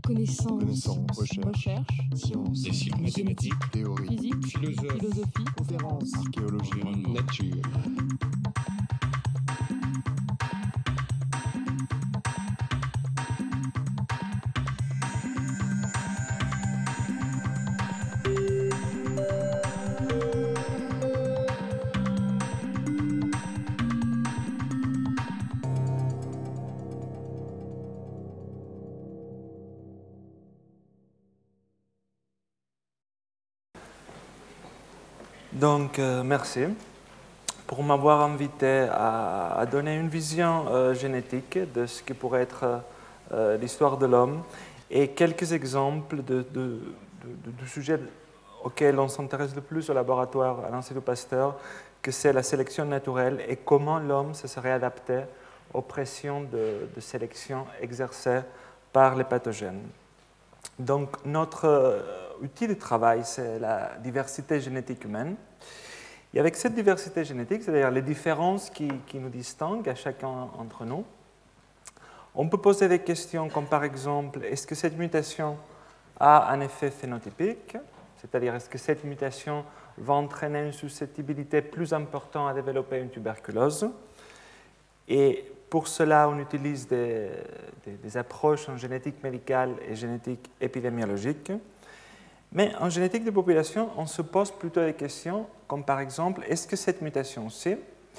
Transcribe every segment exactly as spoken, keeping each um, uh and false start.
Connaissance, Connaissance, recherche, recherche, sciences, Décisions mathématiques, théorie, physique, philosophie, philosophie, conférence, archéologie, environnement, nature. Donc, euh, merci pour m'avoir invité à, à donner une vision euh, génétique de ce qui pourrait être euh, l'histoire de l'homme et quelques exemples de, de, de, de, de sujets auxquels on s'intéresse le plus au laboratoire à l'Institut Pasteur, que c'est la sélection naturelle et comment l'homme se serait adapté aux pressions de, de sélection exercées par les pathogènes. Donc, notre euh, outil de travail, c'est la diversité génétique humaine. Et avec cette diversité génétique, c'est-à-dire les différences qui, qui nous distinguent à chacun d'entre nous, on peut poser des questions comme par exemple, est-ce que cette mutation a un effet phénotypique? C'est-à-dire, est-ce que cette mutation va entraîner une susceptibilité plus importante à développer une tuberculose? Et pour cela, on utilise des, des, des approches en génétique médicale et génétique épidémiologique. Mais en génétique de population, on se pose plutôt des questions comme par exemple, est-ce que cette mutation-ci,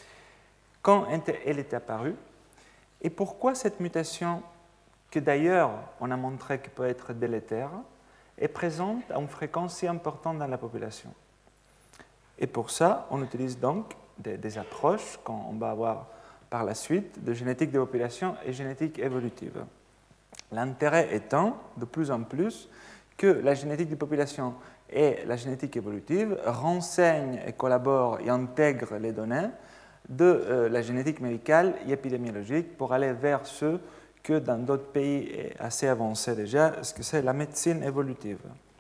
quand elle est apparue, et pourquoi cette mutation, que d'ailleurs on a montré qu'elle peut être délétère, est présente à une fréquence si importante dans la population? Et pour ça, on utilise donc des, des approches qu'on va avoir par la suite de génétique de population et génétique évolutive. L'intérêt étant, de plus en plus, que la génétique de population et la génétique évolutive renseignent et collaborent et intègrent les données de euh, la génétique médicale et épidémiologique pour aller vers ce que dans d'autres pays assez avancés déjà, ce que c'est la médecine évolutive.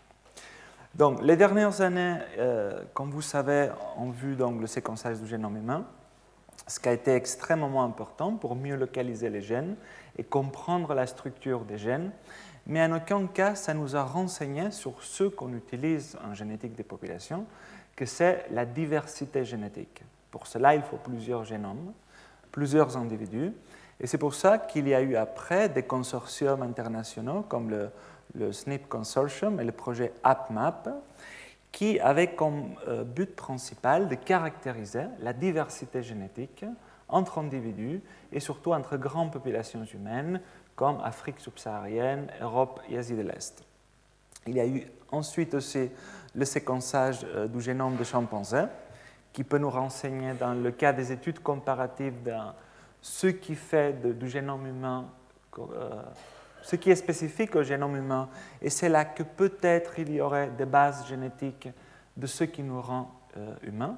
Donc, les dernières années, euh, comme vous savez, ont vu donc, le séquençage du génome humain, ce qui a été extrêmement important pour mieux localiser les gènes et comprendre la structure des gènes, mais en aucun cas ça nous a renseigné sur ce qu'on utilise en génétique des populations, que c'est la diversité génétique. Pour cela, il faut plusieurs génomes, plusieurs individus, et c'est pour ça qu'il y a eu après des consortiums internationaux comme le, le S N P Consortium et le projet HapMap, qui avaient comme euh, but principal de caractériser la diversité génétique entre individus et surtout entre grandes populations humaines comme Afrique subsaharienne, Europe et Asie de l'Est. Il y a eu ensuite aussi le séquençage euh, du génome de chimpanzés qui peut nous renseigner dans le cas des études comparatives de ce qui fait de, du génome humain, euh, ce qui est spécifique au génome humain, et c'est là que peut-être il y aurait des bases génétiques de ce qui nous rend euh, humains.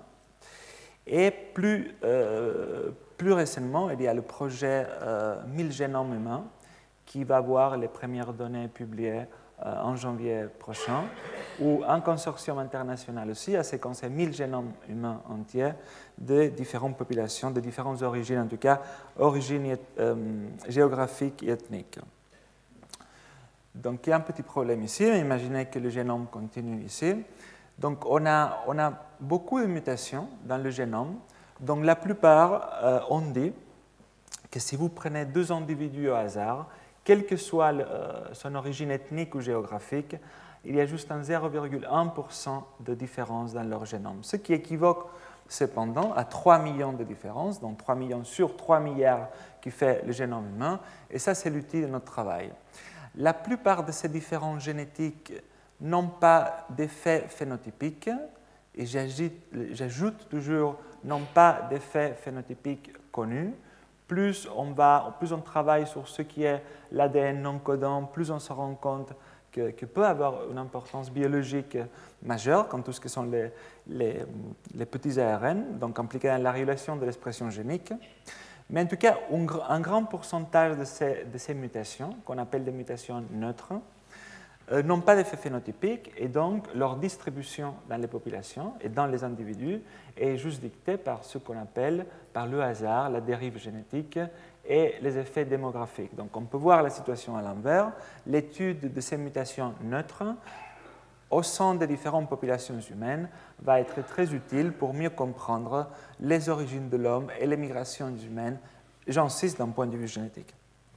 Et plus, euh, plus récemment, il y a le projet euh, mille génomes humains qui va voir les premières données publiées euh, en janvier prochain, où un consortium international aussi a séquencé mille génomes humains entiers de différentes populations, de différentes origines, en tout cas origines euh, géographiques et ethniques. Donc il y a un petit problème ici, imaginez que le génome continue ici. Donc on a, on a beaucoup de mutations dans le génome, dont la plupart euh, ont dit que si vous prenez deux individus au hasard, quelle que soit le, euh, son origine ethnique ou géographique, il y a juste un zéro virgule un pour cent de différence dans leur génome, ce qui équivaut cependant à trois millions de différences, donc trois millions sur trois milliards qui fait le génome humain, et ça c'est l'outil de notre travail. La plupart de ces différences génétiques n'ont pas d'effet phénotypique, et j'ajoute toujours n'ont pas d'effet phénotypique connu. Plus on, va, plus on travaille sur ce qui est l'A D N non codant, plus on se rend compte que, que peut avoir une importance biologique majeure, comme tout ce qui sont les, les, les petits A R N, donc impliqués dans la régulation de l'expression génique. Mais en tout cas, un, un grand pourcentage de ces, de ces mutations, qu'on appelle des mutations neutres, euh, n'ont pas d'effet phénotypique et donc leur distribution dans les populations et dans les individus est juste dictée par ce qu'on appelle, par le hasard, la dérive génétique et les effets démographiques. Donc on peut voir la situation à l'envers. L'étude de ces mutations neutres au sein des différentes populations humaines va être très utile pour mieux comprendre les origines de l'homme et les migrations humaines, j'insiste d'un point de vue génétique.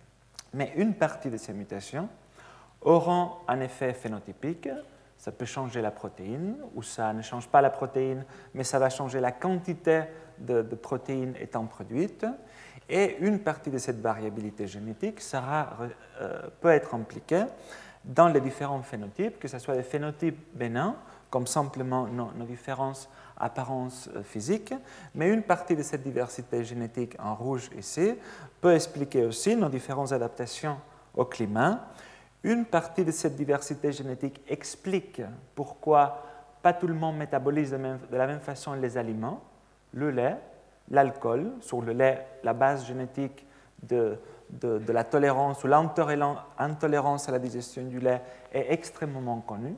Mais une partie de ces mutations auront un effet phénotypique. Ça peut changer la protéine, ou ça ne change pas la protéine, mais ça va changer la quantité de, de protéines étant produite. Et une partie de cette variabilité génétique sera, euh, peut être impliquée dans les différents phénotypes, que ce soit des phénotypes bénins, comme simplement nos, nos différentes apparences physiques, mais une partie de cette diversité génétique en rouge ici peut expliquer aussi nos différentes adaptations au climat. Une partie de cette diversité génétique explique pourquoi pas tout le monde métabolise de, même, de la même façon les aliments, le lait, l'alcool. Sur le lait, la base génétique de, de, de la tolérance ou l'intolérance à la digestion du lait est extrêmement connue.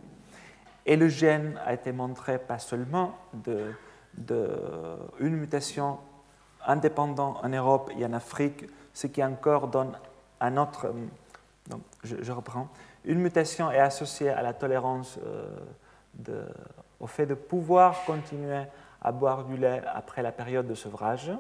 Et le gène a été montré pas seulement de, de une mutation indépendante en Europe et en Afrique, ce qui encore donne un autre... Donc, je, je reprends. Une mutation est associée à la tolérance euh, de, au fait de pouvoir continuer à boire du lait après la période de sevrage.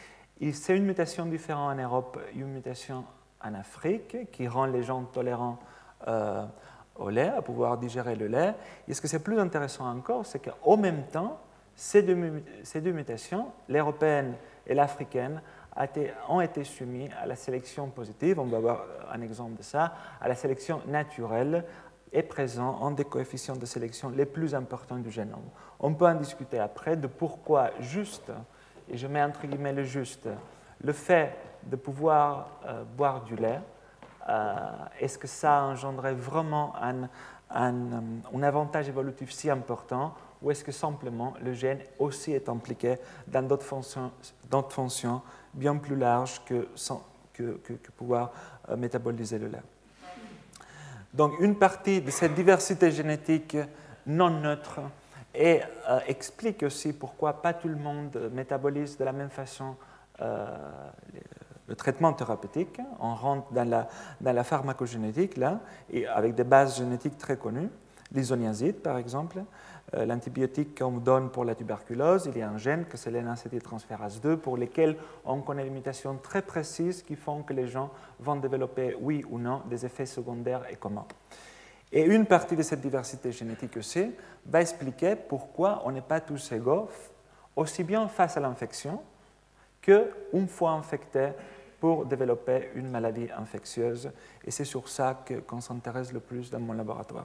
C'est une mutation différente en Europe et une mutation en Afrique qui rend les gens tolérants euh, au lait, à pouvoir digérer le lait. Et ce que c'est plus intéressant encore, c'est qu'au même temps, ces deux, ces deux mutations, l'européenne et l'africaine, ont été soumis à la sélection positive, on va voir un exemple de ça, à la sélection naturelle et présent en des coefficients de sélection les plus importants du génome. On peut en discuter après de pourquoi juste, et je mets entre guillemets le juste, le fait de pouvoir euh, boire du lait, euh, est-ce que ça a engendré vraiment un, un, un avantage évolutif si important, ou est-ce que simplement le gène aussi est impliqué dans d'autres fonctions, d'autres fonctions bien plus larges que, sans, que, que, que pouvoir euh, métaboliser le lait. Donc une partie de cette diversité génétique non neutre et, euh, explique aussi pourquoi pas tout le monde métabolise de la même façon euh, le, le traitement thérapeutique. On rentre dans la, dans la pharmacogénétique là, et avec des bases génétiques très connues. L'isoniazide par exemple. Euh, l'antibiotique qu'on donne pour la tuberculose, il y a un gène que c'est l'N acétyltransférase deux pour lequel on connaît des mutations très précises qui font que les gens vont développer, oui ou non, des effets secondaires et communs. Et une partie de cette diversité génétique aussi va expliquer pourquoi on n'est pas tous égaux, aussi bien face à l'infection qu'une fois infecté pour développer une maladie infectieuse. Et c'est sur ça que, qu'on s'intéresse le plus dans mon laboratoire.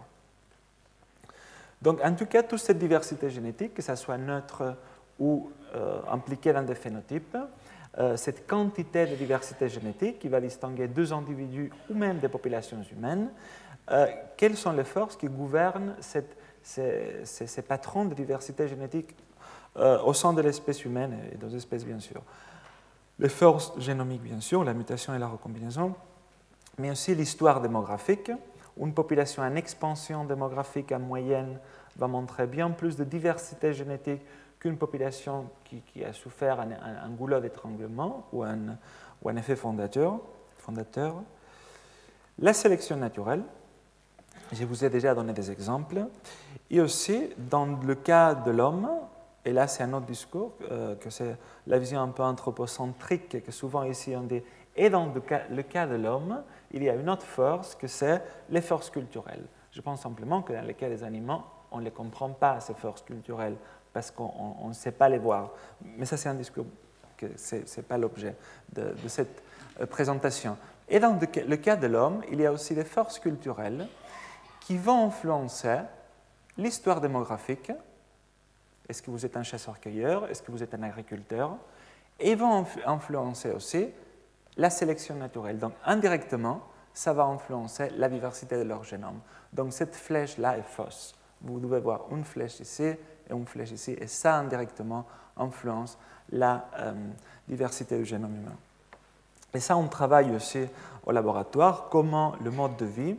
Donc, en tout cas, toute cette diversité génétique, que ce soit neutre ou euh, impliquée dans des phénotypes, euh, cette quantité de diversité génétique qui va distinguer deux individus ou même des populations humaines, euh, quelles sont les forces qui gouvernent cette, ces, ces, ces patrons de diversité génétique euh, au sein de l'espèce humaine et d'autres espèces, bien sûr. Les forces génomiques, bien sûr, la mutation et la recombinaison, mais aussi l'histoire démographique. Une population en expansion démographique en moyenne va montrer bien plus de diversité génétique qu'une population qui, qui a souffert un, un, un goulot d'étranglement ou un, ou un effet fondateur, fondateur. La sélection naturelle, je vous ai déjà donné des exemples, et aussi dans le cas de l'homme, et là c'est un autre discours, euh, que c'est la vision un peu anthropocentrique que souvent ici on dit. Et dans le cas, le cas de l'homme, il y a une autre force que c'est les forces culturelles. Je pense simplement que dans le cas des animaux, on ne les comprend pas, ces forces culturelles, parce qu'on ne sait pas les voir. Mais ça, c'est un discours que ce n'est pas l'objet de, de cette présentation. Et dans le cas de l'homme, il y a aussi des forces culturelles qui vont influencer l'histoire démographique. Est-ce que vous êtes un chasseur-cueilleur? Est-ce que vous êtes un agriculteur? Et vont influencer aussi la sélection naturelle. Donc, indirectement, ça va influencer la diversité de leur génome. Donc, cette flèche-là est fausse. Vous devez voir une flèche ici et une flèche ici, et ça, indirectement, influence la euh, diversité du génome humain. Et ça, on travaille aussi au laboratoire, comment le mode de vie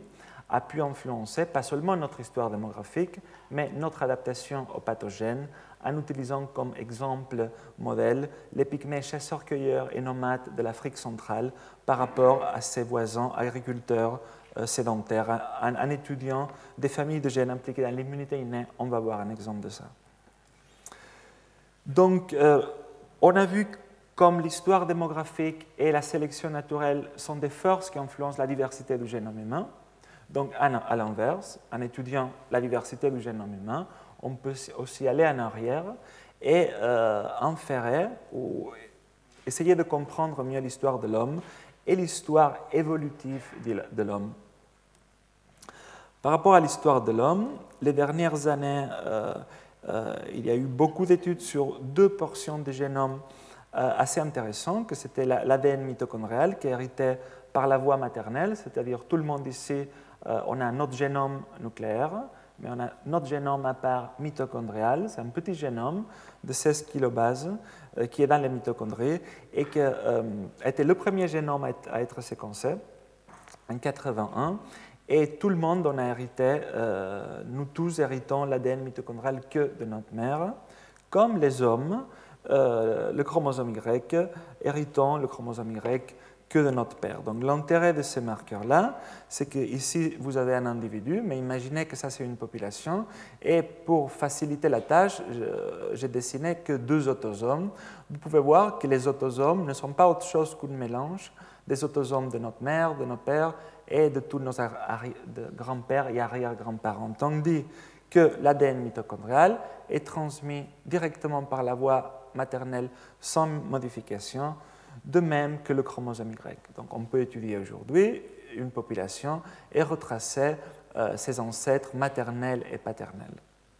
a pu influencer pas seulement notre histoire démographique, mais notre adaptation aux pathogènes, en utilisant comme exemple modèle les pygmées chasseurs-cueilleurs et nomades de l'Afrique centrale par rapport à ses voisins agriculteurs euh, sédentaires. En, en étudiant des familles de gènes impliquées dans l'immunité innée, on va voir un exemple de ça. Donc, euh, on a vu comme l'histoire démographique et la sélection naturelle sont des forces qui influencent la diversité du génome humain. Donc, à l'inverse, en étudiant la diversité du génome humain, on peut aussi aller en arrière et euh, inférer ou essayer de comprendre mieux l'histoire de l'homme et l'histoire évolutive de l'homme. Par rapport à l'histoire de l'homme, les dernières années, euh, euh, il y a eu beaucoup d'études sur deux portions du génome euh, assez intéressantes, que c'était l'A D N mitochondrial qui est hérité par la voie maternelle, c'est-à-dire tout le monde ici, euh, on a notre génome nucléaire, mais on a notre génome à part mitochondrial, c'est un petit génome de seize kilobases euh, qui est dans les mitochondries et qui euh, était le premier génome à être séquencé en mille neuf cent quatre-vingt-un. Et tout le monde en a hérité, euh, nous tous héritons l'A D N mitochondrial que de notre mère, comme les hommes, euh, le chromosome Y, héritons le chromosome Y que de notre père. Donc l'intérêt de ces marqueurs-là, c'est qu'ici vous avez un individu, mais imaginez que ça c'est une population, et pour faciliter la tâche, j'ai dessiné que deux autosomes. Vous pouvez voir que les autosomes ne sont pas autre chose qu'un mélange des autosomes de notre mère, de nos pères et de tous nos grands-pères et arrière-grands-parents, tandis que l'A D N mitochondrial est transmis directement par la voie maternelle sans modification, de même que le chromosome Y. Donc on peut étudier aujourd'hui une population et retracer euh, ses ancêtres maternels et paternels.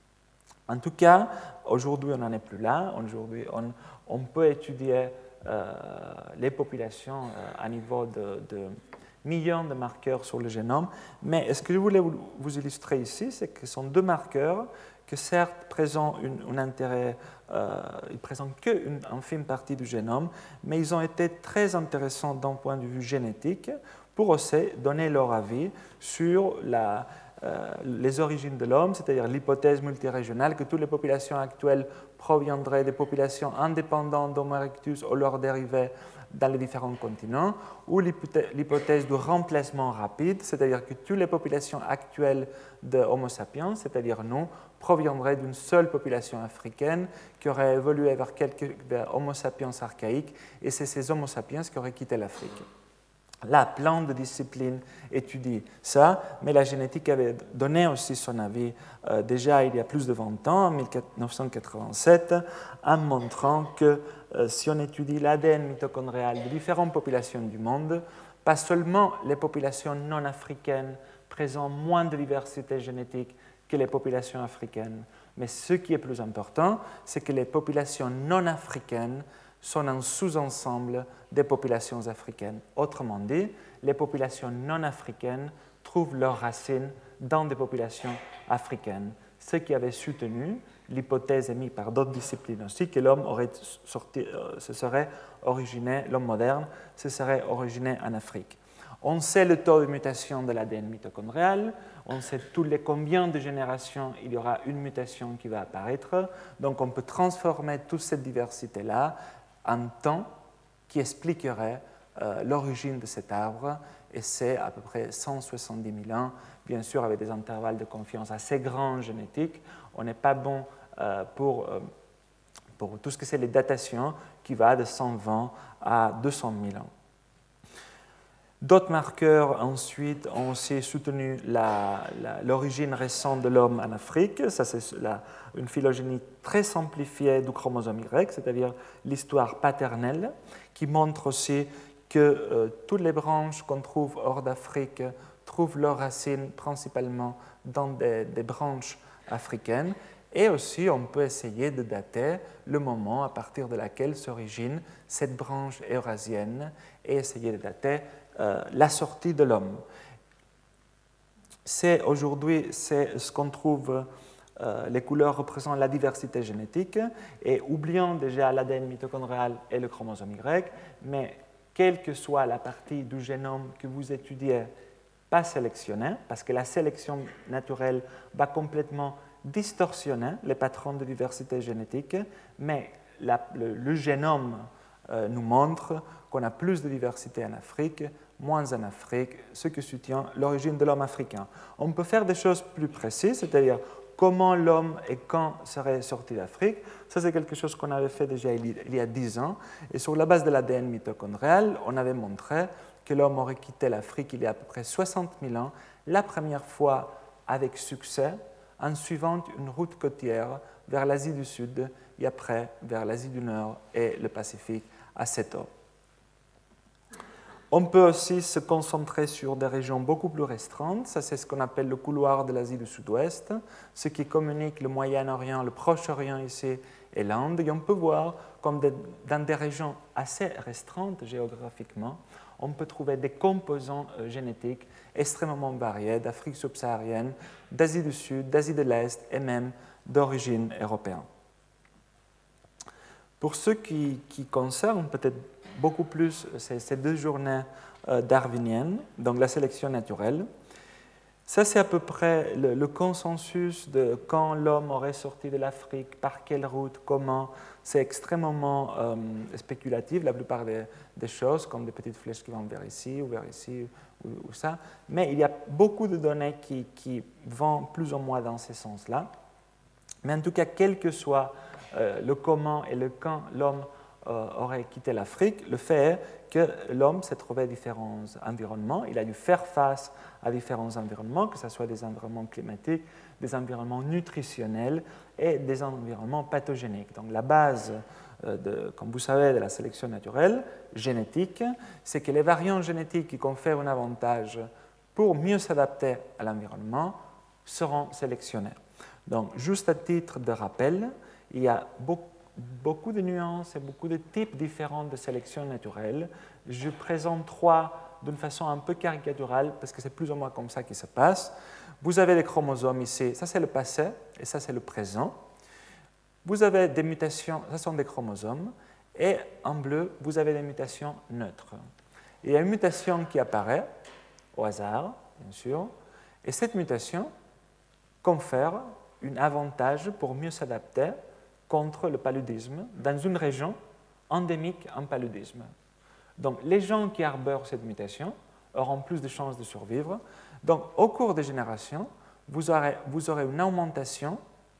En tout cas, aujourd'hui on n'en est plus là. Aujourd'hui on, on peut étudier euh, les populations euh, à niveau de, de millions de marqueurs sur le génome, mais ce que je voulais vous, vous illustrer ici, c'est que ce sont deux marqueurs que certes présentent un intérêt, euh, ils présentent qu'une infime partie du génome, mais ils ont été très intéressants d'un point de vue génétique pour aussi donner leur avis sur la, euh, les origines de l'homme, c'est-à-dire l'hypothèse multirégionale que toutes les populations actuelles proviendraient des populations indépendantes d'Homo erectus ou leurs dérivés dans les différents continents, ou l'hypothèse du remplacement rapide, c'est-à-dire que toutes les populations actuelles de Homo sapiens, c'est-à-dire nous, proviendraient d'une seule population africaine qui aurait évolué vers, quelques, vers Homo sapiens archaïques, et c'est ces Homo sapiens qui auraient quitté l'Afrique. Là, plein de disciplines étudient ça, mais la génétique avait donné aussi son avis euh, déjà il y a plus de vingt ans, en mille neuf cent quatre-vingt-sept, en montrant que euh, si on étudie l'A D N mitochondrial de différentes populations du monde, pas seulement les populations non africaines présentent moins de diversité génétique que les populations africaines, mais ce qui est plus important, c'est que les populations non africaines sont un sous-ensemble des populations africaines. Autrement dit, les populations non africaines trouvent leurs racines dans des populations africaines, ce qui avait soutenu l'hypothèse émise par d'autres disciplines aussi que l'homme aurait sorti, euh, se serait originé, l'homme moderne se serait originé en Afrique. On sait le taux de mutation de l'A D N mitochondrial, on sait tous les combien de générations il y aura une mutation qui va apparaître, donc on peut transformer toute cette diversité-là en temps qui expliquerait euh, l'origine de cet arbre, et c'est à peu près cent soixante-dix mille ans, bien sûr avec des intervalles de confiance assez grands génétiques. On n'est pas bon euh, pour, euh, pour tout ce que c'est les datations, qui va de cent vingt à deux cent mille ans. D'autres marqueurs ensuite ont aussi soutenu l'origine récente de l'homme en Afrique. Ça, c'est une phylogénie très simplifiée du chromosome Y, c'est-à-dire l'histoire paternelle, qui montre aussi que euh, toutes les branches qu'on trouve hors d'Afrique trouvent leurs racines principalement dans des, des branches africaines. Et aussi, on peut essayer de dater le moment à partir de laquelle s'origine cette branche eurasienne et essayer de dater euh, la sortie de l'homme. C'est aujourd'hui, c'est ce qu'on trouve, euh, les couleurs représentent la diversité génétique, et oublions déjà l'A D N mitochondrial et le chromosome Y, mais quelle que soit la partie du génome que vous étudiez pas sélectionnés, parce que la sélection naturelle va complètement distorsionner les patrons de diversité génétique, mais la, le, le génome euh, nous montre qu'on a plus de diversité en Afrique, moins en Afrique, ce qui soutient l'origine de l'homme africain. On peut faire des choses plus précises, c'est-à-dire comment l'homme et quand serait sorti d'Afrique. Ça, c'est quelque chose qu'on avait fait déjà il y a dix ans. Et sur la base de l'A D N mitochondrial, on avait montré que l'homme aurait quitté l'Afrique il y a à peu près soixante mille ans, la première fois avec succès, en suivant une route côtière vers l'Asie du Sud et après vers l'Asie du Nord et le Pacifique à cette eau. On peut aussi se concentrer sur des régions beaucoup plus restreintes. Ça, c'est ce qu'on appelle le couloir de l'Asie du Sud-Ouest, ce qui communique le Moyen-Orient, le Proche-Orient ici et l'Inde. Et on peut voir comme des, dans des régions assez restreintes géographiquement, on peut trouver des composants euh, génétiques extrêmement variés d'Afrique subsaharienne, d'Asie du Sud, d'Asie de l'Est et même d'origine européenne. Pour ceux qui, qui concernent peut-être beaucoup plus ces, ces deux journées euh, darwiniennes, donc la sélection naturelle, ça c'est à peu près le, le consensus de quand l'homme aurait sorti de l'Afrique, par quelle route, comment. C'est extrêmement euh, spéculatif, la plupart des, des choses, comme des petites flèches qui vont vers ici ou vers ici ou, ou ça. Mais il y a beaucoup de données qui, qui vont plus ou moins dans ce sens-là. Mais en tout cas, quel que soit euh, le comment et le quand l'homme euh, aurait quitté l'Afrique, le fait est que l'homme s'est trouvé à différents environnements. Il a dû faire face à différents environnements, que ce soit des environnements climatiques, des environnements nutritionnels et des environnements pathogéniques. Donc la base, euh, de, comme vous savez, de la sélection naturelle, génétique, c'est que les variants génétiques qui confèrent un avantage pour mieux s'adapter à l'environnement seront sélectionnés. Donc, juste à titre de rappel, il y a beaucoup, beaucoup de nuances et beaucoup de types différents de sélection naturelle. Je présente trois d'une façon un peu caricaturale, parce que c'est plus ou moins comme ça qu'il se passe. Vous avez les chromosomes ici, ça c'est le passé et ça c'est le présent. Vous avez des mutations, ça sont des chromosomes, et en bleu, vous avez des mutations neutres. Il y a une mutation qui apparaît, au hasard, bien sûr, et cette mutation confère un avantage pour mieux s'adapter contre le paludisme dans une région endémique en paludisme. Donc, les gens qui arborent cette mutation auront plus de chances de survivre. Donc, au cours des générations, vous aurez, vous aurez une augmentation.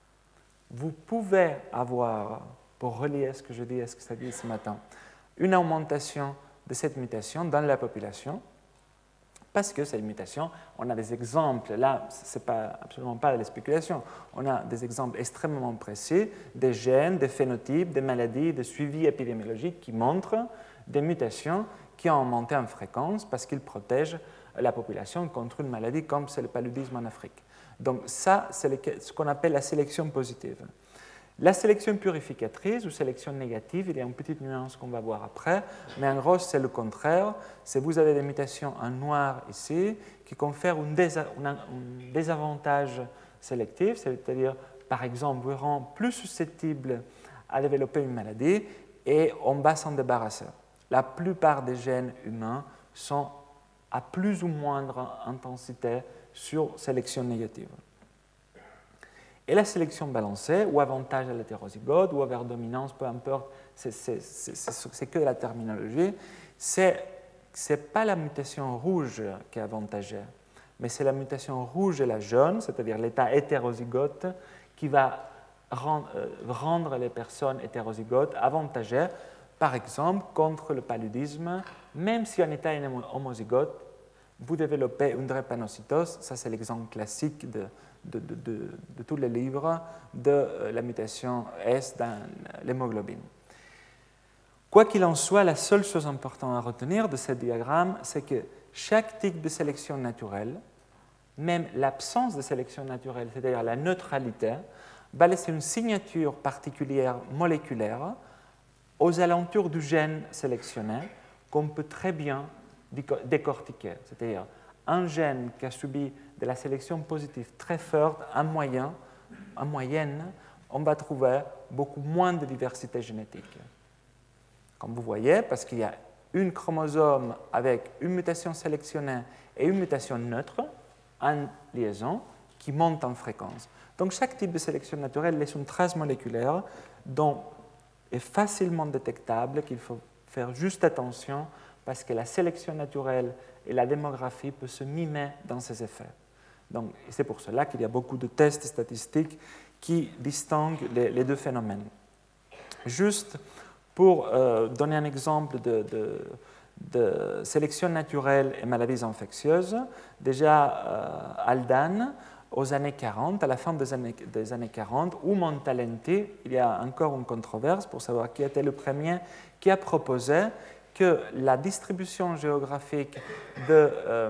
Vous pouvez avoir, pour relier ce que je dis à ce que ça dit ce matin, une augmentation de cette mutation dans la population, parce que cette mutation, on a des exemples, là, ce n'est pas, absolument pas de la spéculation, on a des exemples extrêmement précis, des gènes, des phénotypes, des maladies, des suivis épidémiologiques qui montrent des mutations qui ont augmenté en fréquence parce qu'ils protègent la population contre une maladie comme c'est le paludisme en Afrique. Donc ça, c'est ce qu'on appelle la sélection positive. La sélection purificatrice ou sélection négative, il y a une petite nuance qu'on va voir après, mais en gros, c'est le contraire. C'est vous avez des mutations en noir ici qui confèrent un, désa un désavantage sélectif, c'est-à-dire, par exemple, vous rend plus susceptible à développer une maladie et on va s'en débarrasser. La plupart des gènes humains sont à plus ou moindre intensité sur sélection négative. Et la sélection balancée, ou avantage à l'hétérozygote, ou dominance, peu importe, c'est que de la terminologie, ce n'est pas la mutation rouge qui est avantagée, mais c'est la mutation rouge et la jaune, c'est-à-dire l'état hétérozygote, qui va rendre, euh, rendre les personnes hétérozygotes avantagées, par exemple, contre le paludisme, même si en état homozygote, vous développez une drépanocytose, ça c'est l'exemple classique de De, de, de, de tous les livres de la mutation S dans l'hémoglobine. Quoi qu'il en soit, la seule chose importante à retenir de ce diagramme, c'est que chaque type de sélection naturelle, même l'absence de sélection naturelle, c'est-à-dire la neutralité, va laisser une signature particulière moléculaire aux alentours du gène sélectionné qu'on peut très bien décortiquer. C'est-à-dire un gène qui a subi de la sélection positive très forte, en, moyen, en moyenne, on va trouver beaucoup moins de diversité génétique. Comme vous voyez, parce qu'il y a une chromosome avec une mutation sélectionnée et une mutation neutre en liaison qui monte en fréquence. Donc chaque type de sélection naturelle laisse une trace moléculaire dont est facilement détectable, qu'il faut faire juste attention parce que la sélection naturelle et la démographie peuvent se mimer dans ces effets. Donc, c'est pour cela qu'il y a beaucoup de tests statistiques qui distinguent les, les deux phénomènes. Juste pour euh, donner un exemple de, de, de sélection naturelle et maladies infectieuses, déjà euh, Haldane, aux années quarante, à la fin des années, des années quarante, ou Montalenti, il y a encore une controverse pour savoir qui était le premier qui a proposé que la distribution géographique de, euh,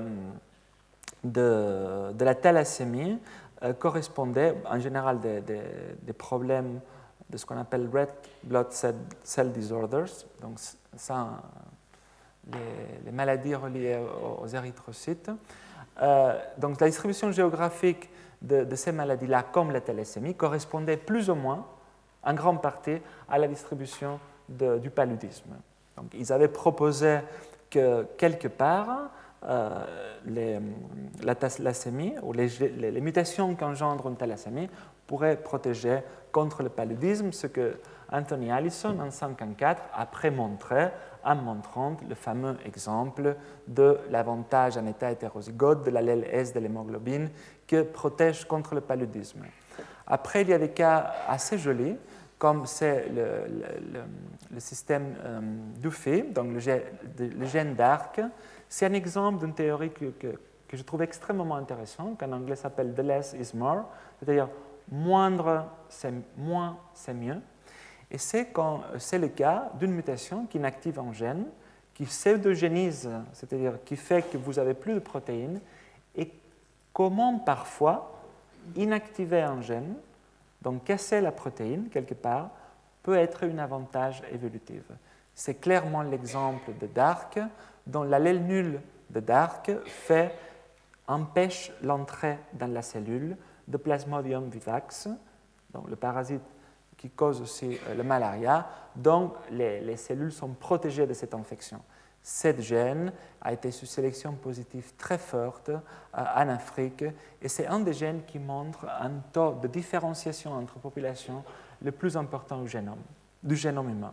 de, de la thalassémie euh, correspondait en général des, des, des problèmes de ce qu'on appelle red blood cell, cell disorders, donc ça, les, les maladies reliées aux, aux érythrocytes. Euh, donc la distribution géographique de, de ces maladies-là, comme la thalassémie, correspondait plus ou moins, en grande partie, à la distribution de, du paludisme. Donc, ils avaient proposé que quelque part, euh, les, la thalassémie ou les, les, les mutations qu'engendre une thalassémie pourraient protéger contre le paludisme, ce que Anthony Allison, en mille neuf cent cinquante-quatre, a prémontré en montrant le fameux exemple de l'avantage en état hétérozygote de l'allèle S de l'hémoglobine qui protège contre le paludisme. Après, il y a des cas assez jolis, comme c'est le, le, le système euh, Duffy, donc le, gène, le gène d'Arc. C'est un exemple d'une théorie que, que, que je trouve extrêmement intéressante, qu'en anglais s'appelle the less is more, c'est-à-dire moindre, c'est moins, c'est mieux. Et c'est le cas d'une mutation qui inactive un gène, qui pseudogénise, c'est-à-dire qui fait que vous avez plus de protéines, et comment parfois inactiver un gène, donc casser la protéine quelque part, peut être un avantage évolutif. C'est clairement l'exemple de Dark, dont l'allèle nul de Dark fait, empêche l'entrée dans la cellule de Plasmodium vivax, donc le parasite qui cause aussi le malaria, donc les, les cellules sont protégées de cette infection. Cette gène a été sous sélection positive très forte euh, en Afrique et c'est un des gènes qui montre un taux de différenciation entre populations le plus important du génome, du génome humain.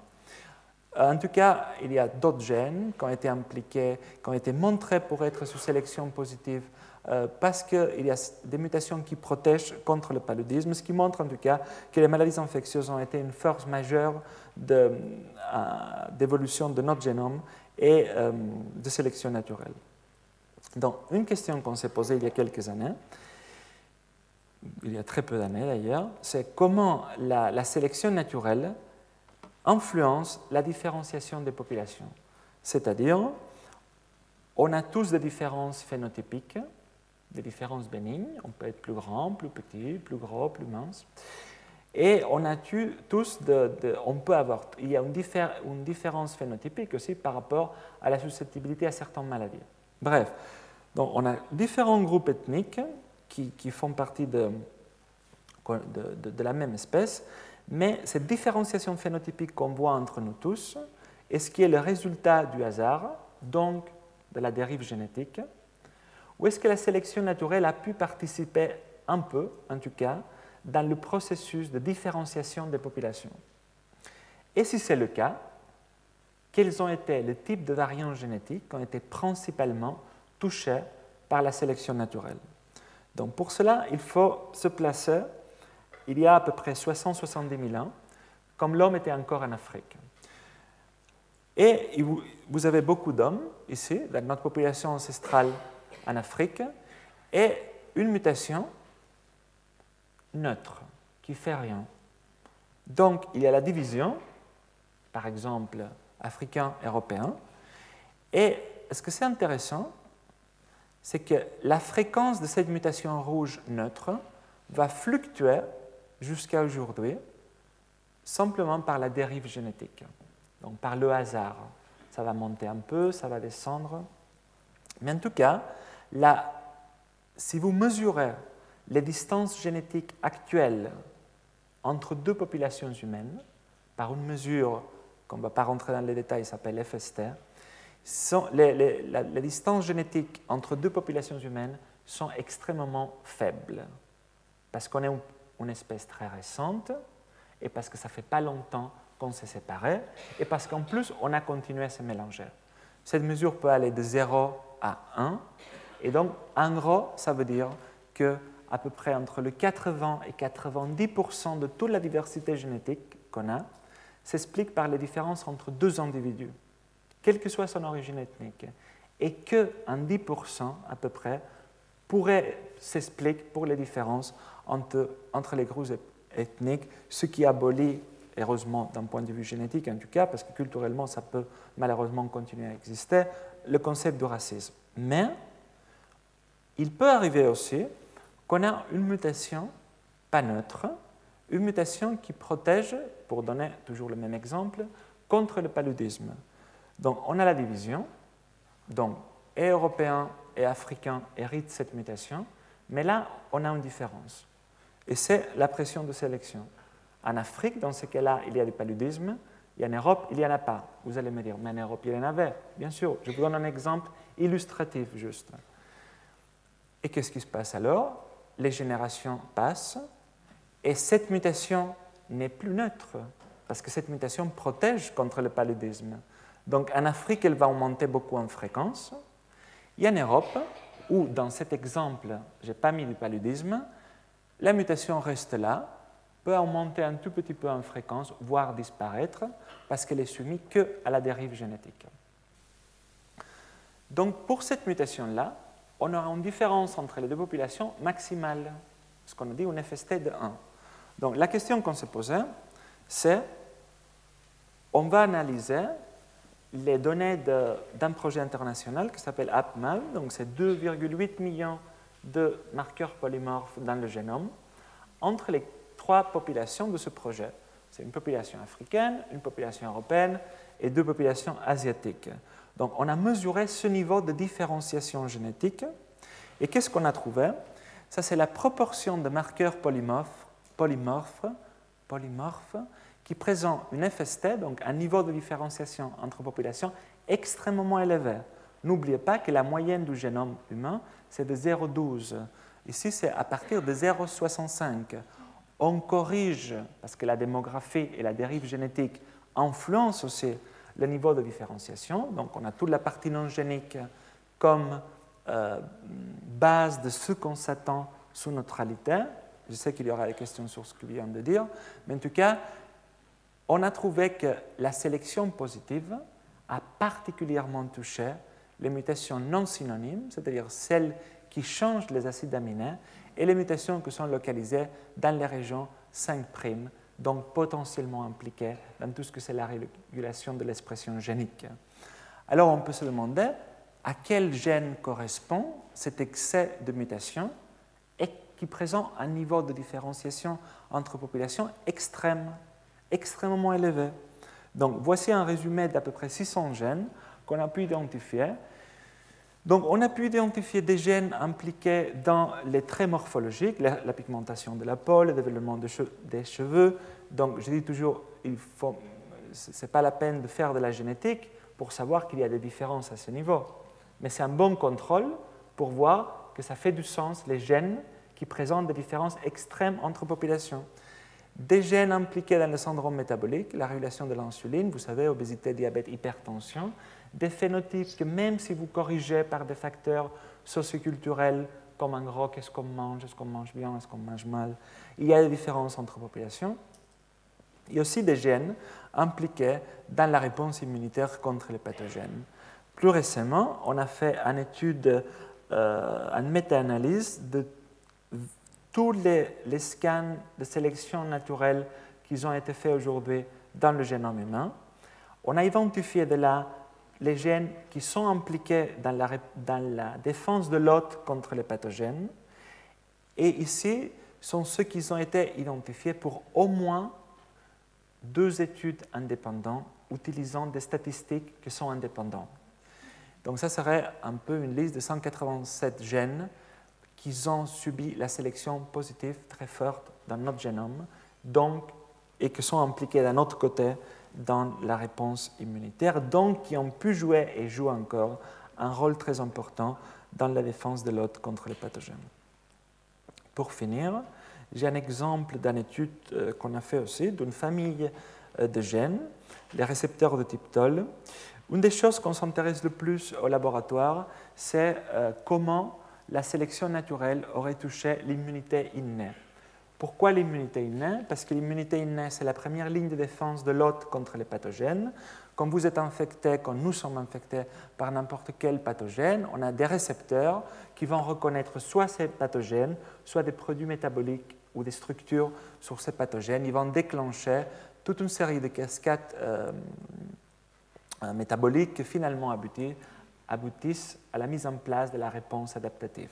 En tout cas, il y a d'autres gènes qui ont été impliqués, qui ont été montrés pour être sous sélection positive euh, parce qu'il y a des mutations qui protègent contre le paludisme, ce qui montre en tout cas que les maladies infectieuses ont été une force majeure d'évolution de, euh, de notre génome et euh, de sélection naturelle. Donc, une question qu'on s'est posée il y a quelques années, il y a très peu d'années d'ailleurs, c'est comment la, la sélection naturelle influence la différenciation des populations. C'est-à-dire, on a tous des différences phénotypiques, des différences bénignes, on peut être plus grand, plus petit, plus gros, plus mince, et on a tous, de, de, on peut avoir, il y a une, diffé une différence phénotypique aussi par rapport à la susceptibilité à certaines maladies. Bref, donc on a différents groupes ethniques qui, qui font partie de, de, de, de la même espèce, mais cette différenciation phénotypique qu'on voit entre nous tous est ce qui est le résultat du hasard, donc de la dérive génétique, ou est-ce que la sélection naturelle a pu participer un peu, en tout cas, dans le processus de différenciation des populations? Et si c'est le cas, quels ont été les types de variants génétiques qui ont été principalement touchés par la sélection naturelle? Donc pour cela, il faut se placer il y a à peu près soixante à soixante-dix mille ans, comme l'homme était encore en Afrique. Et vous avez beaucoup d'hommes ici, dans notre population ancestrale en Afrique, et une mutation neutre, qui ne fait rien. Donc, il y a la division, par exemple, africain-européen, et ce que c'est intéressant, c'est que la fréquence de cette mutation rouge neutre va fluctuer jusqu'à aujourd'hui, simplement par la dérive génétique, donc par le hasard. Ça va monter un peu, ça va descendre. Mais en tout cas, là, si vous mesurez les distances génétiques actuelles entre deux populations humaines, par une mesure qu'on ne va pas rentrer dans les détails, s'appelle F S T, sont, les, les, la, la distance génétique entre deux populations humaines sont extrêmement faibles, parce qu'on est une, une espèce très récente, et parce que ça ne fait pas longtemps qu'on s'est séparés, et parce qu'en plus, on a continué à se mélanger. Cette mesure peut aller de zéro à un, et donc, en gros, ça veut dire qu'à peu près entre le quatre-vingts et quatre-vingt-dix pour cent de toute la diversité génétique qu'on a s'explique par les différences entre deux individus, quelle que soit son origine ethnique, et qu'un dix pour cent à peu près pourrait s'expliquer pour les différences entre, entre les groupes ethniques, ce qui abolit, heureusement d'un point de vue génétique en tout cas, parce que culturellement ça peut malheureusement continuer à exister, le concept de racisme. Mais il peut arriver aussi qu'on a une mutation pas neutre, une mutation qui protège, pour donner toujours le même exemple, contre le paludisme. Donc on a la division, donc et Européens et Africains héritent cette mutation, mais là on a une différence. Et c'est la pression de sélection. En Afrique, dans ce cas-là, il y a du paludisme, et en Europe, il n'y en a pas. Vous allez me dire, mais en Europe, il y en avait. Bien sûr, je vous donne un exemple illustratif juste. Et qu'est-ce qui se passe alors? Les générations passent, et cette mutation n'est plus neutre, parce que cette mutation protège contre le paludisme. Donc en Afrique, elle va augmenter beaucoup en fréquence, et en Europe, où dans cet exemple, je n'ai pas mis du paludisme, la mutation reste là, peut augmenter un tout petit peu en fréquence, voire disparaître, parce qu'elle est soumise qu'à la dérive génétique. Donc pour cette mutation-là, on aura une différence entre les deux populations maximale, ce qu'on a dit un F S T de un. Donc la question qu'on se posait, c'est on va analyser les données d'un projet international qui s'appelle AppMal, donc c'est deux virgule huit millions de marqueurs polymorphes dans le génome, entre les trois populations de ce projet. C'est une population africaine, une population européenne et deux populations asiatiques. Donc on a mesuré ce niveau de différenciation génétique. Et qu'est-ce qu'on a trouvé? Ça, c'est la proportion de marqueurs polymorphes, polymorphes, polymorphes qui présentent une F S T, donc un niveau de différenciation entre populations extrêmement élevé. N'oubliez pas que la moyenne du génome humain, c'est de zéro virgule douze. Ici, c'est à partir de zéro virgule soixante-cinq. On corrige, parce que la démographie et la dérive génétique influencent aussi le niveau de différenciation. Donc, on a toute la partie non génique comme euh, base de ce qu'on s'attend sous neutralité. Je sais qu'il y aura des questions sur ce que je viens de dire, mais en tout cas, on a trouvé que la sélection positive a particulièrement touché les mutations non synonymes, c'est-à-dire celles qui changent les acides aminés, et les mutations qui sont localisées dans les régions cinq prime, donc potentiellement impliquées dans tout ce que c'est la régulation de l'expression génique. Alors on peut se demander à quel gène correspond cet excès de mutation et qui présente un niveau de différenciation entre populations extrême, extrêmement élevé. Donc voici un résumé d'à peu près six cents gènes qu'on a pu identifier. Donc, on a pu identifier des gènes impliqués dans les traits morphologiques, la, la pigmentation de la peau, le développement de che des cheveux. Donc, je dis toujours, il faut, ce n'est pas la peine de faire de la génétique pour savoir qu'il y a des différences à ce niveau. Mais c'est un bon contrôle pour voir que ça fait du sens, les gènes qui présentent des différences extrêmes entre populations. Des gènes impliqués dans le syndrome métabolique, la régulation de l'insuline, vous savez, obésité, diabète, hypertension, des phénotypes que même si vous corrigez par des facteurs socioculturels, comme en gros, qu'est-ce qu'on mange, est-ce qu'on mange bien, est-ce qu'on mange mal, il y a des différences entre populations. Il y a aussi des gènes impliqués dans la réponse immunitaire contre les pathogènes. Plus récemment, on a fait une étude, euh, une méta-analyse de tous les, les scans de sélection naturelle qui ont été faits aujourd'hui dans le génome humain. On a identifié de là les gènes qui sont impliqués dans la, dans la défense de l'hôte contre les pathogènes. Et ici, sont ceux qui ont été identifiés pour au moins deux études indépendantes utilisant des statistiques qui sont indépendantes. Donc ça serait un peu une liste de cent quatre-vingt-sept gènes qui ont subi la sélection positive très forte dans notre génome, donc, et qui sont impliqués d'un autre côté dans la réponse immunitaire, donc qui ont pu jouer et jouent encore un rôle très important dans la défense de l'hôte contre les pathogènes. Pour finir, j'ai un exemple d'une étude euh, qu'on a fait aussi d'une famille euh, de gènes, les récepteurs de type T O L. Une des choses qu'on s'intéresse le plus au laboratoire, c'est euh, comment la sélection naturelle aurait touché l'immunité innée. Pourquoi l'immunité innée? Parce que l'immunité innée, c'est la première ligne de défense de l'hôte contre les pathogènes. Quand vous êtes infecté, quand nous sommes infectés par n'importe quel pathogène, on a des récepteurs qui vont reconnaître soit ces pathogènes, soit des produits métaboliques ou des structures sur ces pathogènes. Ils vont déclencher toute une série de cascades euh, métaboliques qui finalement aboutissent, aboutissent à la mise en place de la réponse adaptative.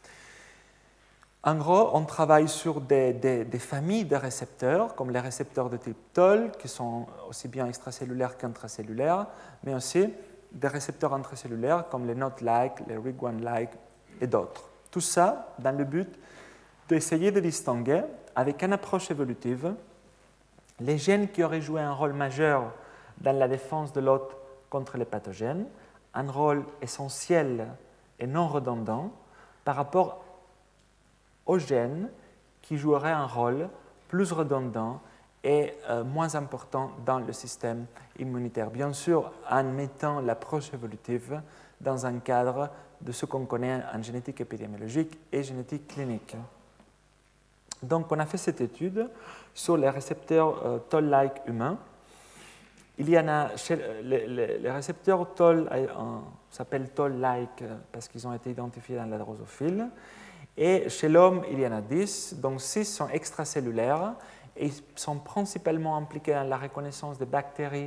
En gros, on travaille sur des, des, des familles de récepteurs, comme les récepteurs de type T O L, qui sont aussi bien extracellulaires qu'intracellulaires, mais aussi des récepteurs intracellulaires comme les NOT-like, les R I G one-like et d'autres. Tout ça dans le but d'essayer de distinguer, avec une approche évolutive, les gènes qui auraient joué un rôle majeur dans la défense de l'hôte contre les pathogènes, un rôle essentiel et non redondant par rapport aux gènes qui joueraient un rôle plus redondant et euh, moins important dans le système immunitaire. Bien sûr, en mettant l'approche évolutive dans un cadre de ce qu'on connaît en génétique épidémiologique et génétique clinique. Donc, on a fait cette étude sur les récepteurs euh, T O L-like humains. Il y en a, chez, les, les, les récepteurs T O L euh, s'appellent T O L-like parce qu'ils ont été identifiés dans la drosophile. Et chez l'homme, il y en a dix, dont six sont extracellulaires et ils sont principalement impliqués dans la reconnaissance des bactéries,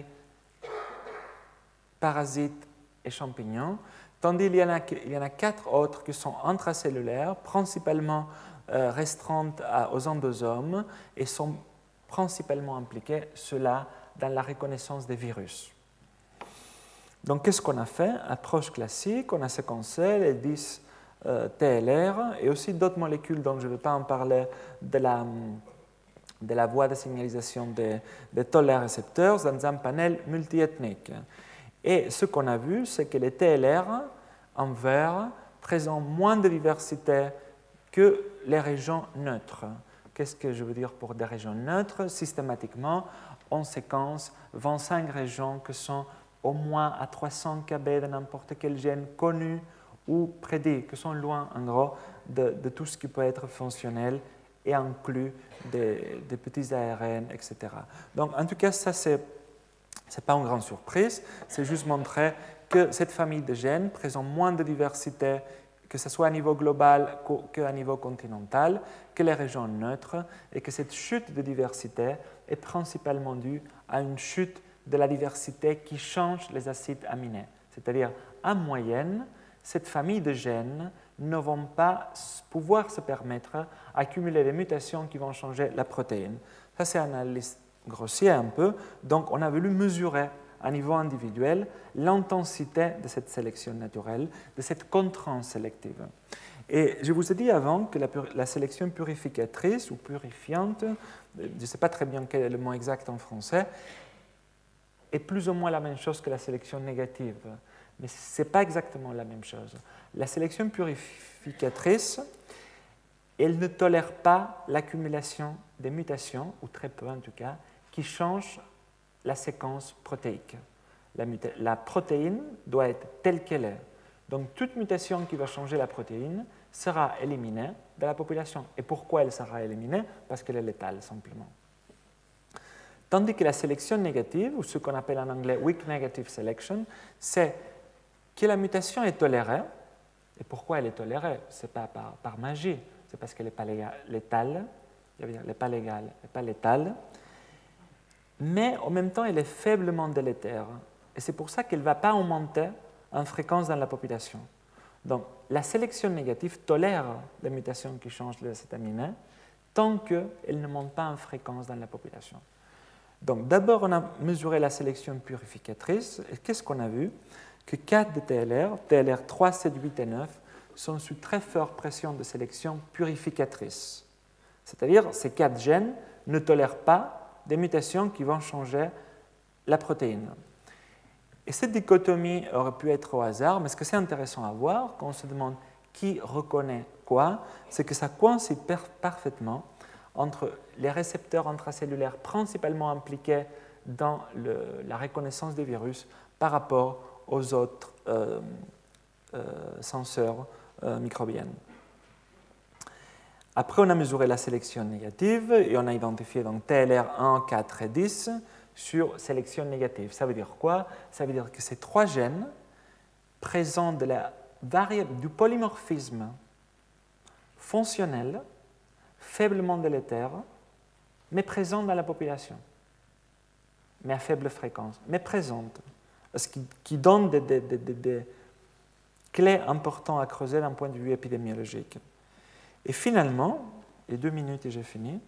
parasites et champignons, tandis qu'il y en a, il y en a quatre autres qui sont intracellulaires, principalement euh, restreintes à, aux endosomes et sont principalement impliqués, ceux-là, dans la reconnaissance des virus. Donc, qu'est-ce qu'on a fait? Approche classique, on a séquencé les dix Euh, T L R et aussi d'autres molécules dont je ne vais pas en parler de la, de la voie de signalisation des, des T O L R récepteurs dans un panel multiethnique. Et ce qu'on a vu, c'est que les T L R en vert présentent moins de diversité que les régions neutres. Qu'est-ce que je veux dire pour des régions neutres? Systématiquement, on séquence vingt-cinq régions qui sont au moins à trois cents K B de n'importe quel gène connu ou prédits, qui sont loin, en gros, de, de tout ce qui peut être fonctionnel et inclut des, des petits A R N, et cetera. Donc, en tout cas, ça, ce n'est pas une grande surprise, c'est juste montrer que cette famille de gènes présente moins de diversité, que ce soit à niveau global qu'à niveau continental, que les régions neutres, et que cette chute de diversité est principalement due à une chute de la diversité qui change les acides aminés. C'est-à-dire, en moyenne, cette famille de gènes ne vont pas pouvoir se permettre d'accumuler des mutations qui vont changer la protéine. Ça, c'est une analyse grossière un peu. Donc, on a voulu mesurer à niveau individuel l'intensité de cette sélection naturelle, de cette contrainte sélective. Et je vous ai dit avant que la, la sélection purificatrice ou purifiante, je ne sais pas très bien quel est le mot exact en français, est plus ou moins la même chose que la sélection négative. Mais ce n'est pas exactement la même chose. La sélection purificatrice, elle ne tolère pas l'accumulation des mutations, ou très peu en tout cas, qui changent la séquence protéique. La, la protéine doit être telle qu'elle est. Donc toute mutation qui va changer la protéine sera éliminée de la population. Et pourquoi elle sera éliminée? Parce qu'elle est létale, simplement. Tandis que la sélection négative, ou ce qu'on appelle en anglais weak negative selection, c'est que la mutation est tolérée. Et pourquoi elle est tolérée? Ce n'est pas par, par magie, c'est parce qu'elle n'est pas létale, elle n'est pas légale, elle n'est pas létale, mais en même temps, elle est faiblement délétère. Et c'est pour ça qu'elle ne va pas augmenter en fréquence dans la population. Donc, la sélection négative tolère les mutations qui changent les acides aminés tant qu'elle ne monte pas en fréquence dans la population. Donc, d'abord, on a mesuré la sélection purificatrice. Et qu'est-ce qu'on a vu? Que quatre de T L R, T L R trois, sept, huit et neuf, sont sous très forte pression de sélection purificatrice. C'est-à-dire, ces quatre gènes ne tolèrent pas des mutations qui vont changer la protéine. Et cette dichotomie aurait pu être au hasard, mais ce que c'est intéressant à voir, quand on se demande qui reconnaît quoi, c'est que ça coïncide parfaitement entre les récepteurs intracellulaires principalement impliqués dans le, la reconnaissance des virus par rapport aux autres euh, euh, senseurs euh, microbiens. Après, on a mesuré la sélection négative et on a identifié donc T L R un, quatre et dix sur sélection négative. Ça veut dire quoi? Ça veut dire que ces trois gènes présentent de la du polymorphisme fonctionnel, faiblement délétère, mais présent dans la population, mais à faible fréquence, mais présente, ce qui, qui donne des, des, des, des clés importantes à creuser d'un point de vue épidémiologique. Et finalement, les deux minutes et j'ai fini,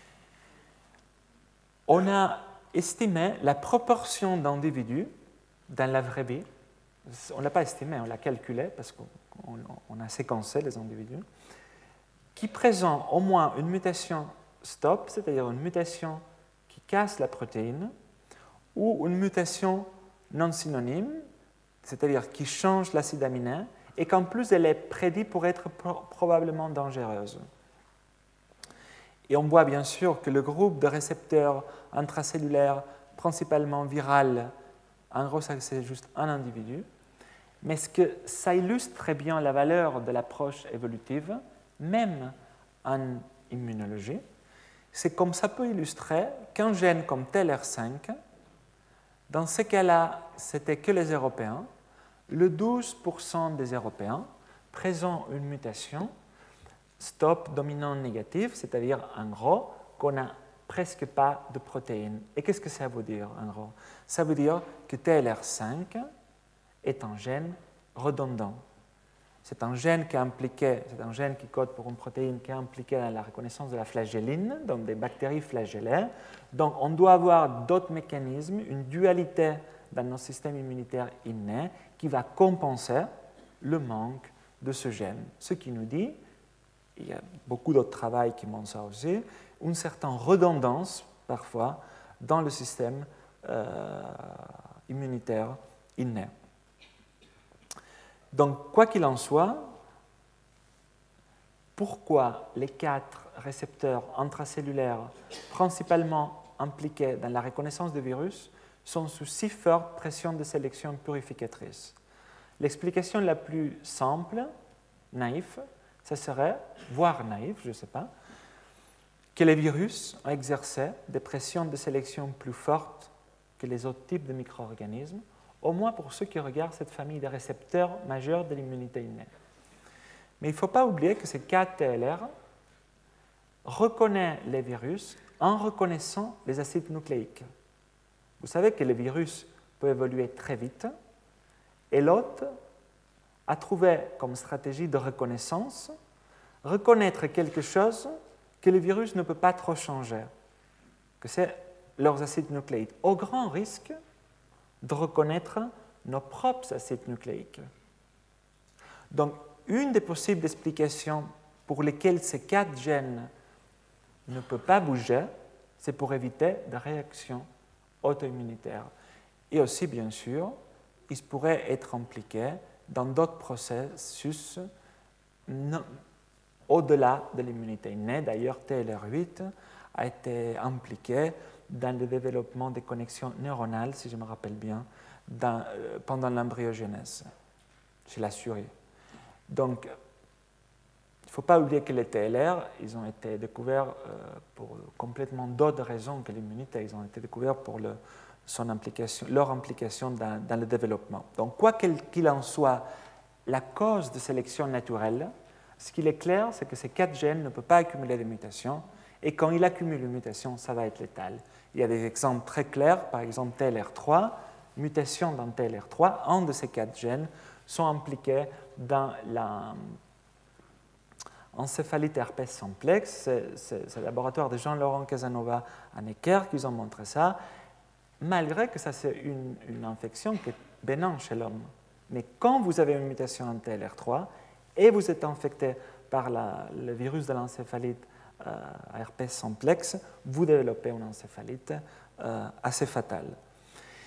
on a estimé la proportion d'individus dans la vraie vie. On ne l'a pas estimé, on l'a calculé parce qu'on a séquencé les individus, qui présentent au moins une mutation stop, c'est-à-dire une mutation qui casse la protéine, ou une mutation non synonyme, c'est-à-dire qui change l'acide aminé, et qu'en plus elle est prédite pour être pro- probablement dangereuse. Et on voit bien sûr que le groupe de récepteurs intracellulaires, principalement viral, en gros, ça, c'est juste un individu. Mais ce que ça illustre très bien la valeur de l'approche évolutive, même en immunologie, c'est comme ça peut illustrer qu'un gène comme T L R cinq, dans ce cas-là, c'était que les Européens, le douze pour cent des Européens présentent une mutation stop dominant négative, c'est-à-dire en gros qu'on n'a presque pas de protéines. Et qu'est-ce que ça veut dire en gros? Ça veut dire que T L R cinq est un gène redondant. C'est un gène qui est impliqué, c'est un gène qui code pour une protéine qui est impliquée dans la reconnaissance de la flagelline, donc des bactéries flagellées. Donc on doit avoir d'autres mécanismes, une dualité dans nos systèmes immunitaires innés qui va compenser le manque de ce gène. Ce qui nous dit, il y a beaucoup d'autres travaux qui montrent ça aussi, une certaine redondance parfois dans le système euh, immunitaire inné. Donc, quoi qu'il en soit, pourquoi les quatre récepteurs intracellulaires principalement impliqués dans la reconnaissance des virus sont sous si forte pression de sélection purificatrice? L'explication la plus simple, naïve, ce serait, voire naïve, je ne sais pas, que les virus ont exercé des pressions de sélection plus fortes que les autres types de micro-organismes, au moins pour ceux qui regardent cette famille de récepteurs majeurs de l'immunité innée. Mais il ne faut pas oublier que ces quatre T L R reconnaissent les virus en reconnaissant les acides nucléiques. Vous savez que les virus peuvent évoluer très vite, et l'hôte a trouvé comme stratégie de reconnaissance reconnaître quelque chose que le virus ne peut pas trop changer, que c'est leurs acides nucléiques, au grand risque de reconnaître nos propres acides nucléiques. Donc, une des possibles explications pour lesquelles ces quatre gènes ne peuvent pas bouger, c'est pour éviter des réactions auto-immunitaires. Et aussi, bien sûr, ils pourraient être impliqués dans d'autres processus au-delà de l'immunité innée. D'ailleurs, T L R huit a été impliqué dans le développement des connexions neuronales, si je me rappelle bien, dans, euh, pendant l'embryogenèse, chez la souris. Donc, il ne faut pas oublier que les T L R, ils ont été découverts euh, pour complètement d'autres raisons que l'immunité. Ils ont été découverts pour le, son implication, leur implication dans, dans le développement. Donc, quoi qu'il en soit, la cause de sélection naturelle, ce qu'il est clair, c'est que ces quatre gènes ne peuvent pas accumuler des mutations, et quand ils accumulent une mutation, ça va être létal. Il y a des exemples très clairs, par exemple T L R trois, mutation dans T L R trois, un de ces quatre gènes sont impliqués dans la encéphalite herpès simplex. C'est le laboratoire de Jean-Laurent Casanova à Necker qui ont montré ça, malgré que ça c'est une, une infection qui est bénigne chez l'homme. Mais quand vous avez une mutation en T L R trois et vous êtes infecté par la, le virus de l'encéphalite euh, herpès simplex, vous développez une encéphalite euh, assez fatale.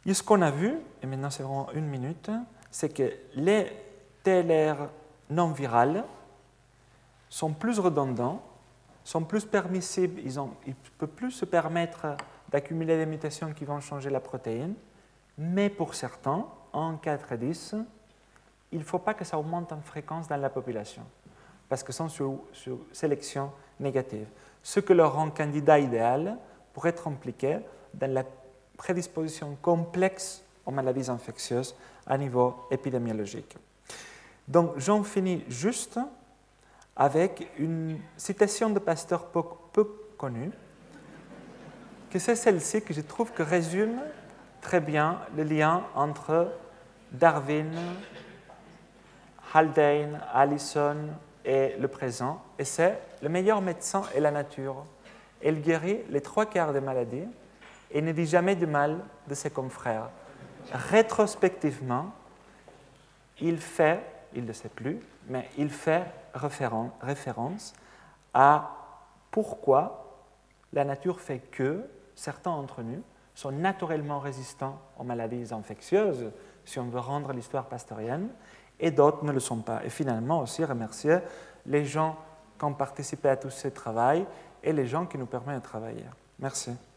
Et ce qu'on a vu, et maintenant c'est vraiment une minute, c'est que les T L R non virales sont plus redondants, sont plus permissibles, ils ne ils peuvent plus se permettre d'accumuler des mutations qui vont changer la protéine, mais pour certains, en quatre et dix, il ne faut pas que ça augmente en fréquence dans la population, parce que c'est sur, sur sélection négative. Ce que leur rend candidat idéal pour être impliqué dans la prédisposition complexe aux maladies infectieuses à niveau épidémiologique. Donc, j'en finis juste avec une citation de Pasteur peu, peu connue, que c'est celle-ci que je trouve que résume très bien le lien entre Darwin, Haldane, Allison et le présent. Et c'est le meilleur médecin est la nature. Elle guérit les trois quarts des maladies et ne dit jamais de mal de ses confrères. Rétrospectivement, il fait, il ne sait plus, mais il fait référen- référence à pourquoi la nature fait que certains d'entre nous sont naturellement résistants aux maladies infectieuses, si on veut rendre l'histoire pasteurienne, et d'autres ne le sont pas. Et finalement aussi remercier les gens qui ont participé à tout ce travail et les gens qui nous permettent de travailler. Merci.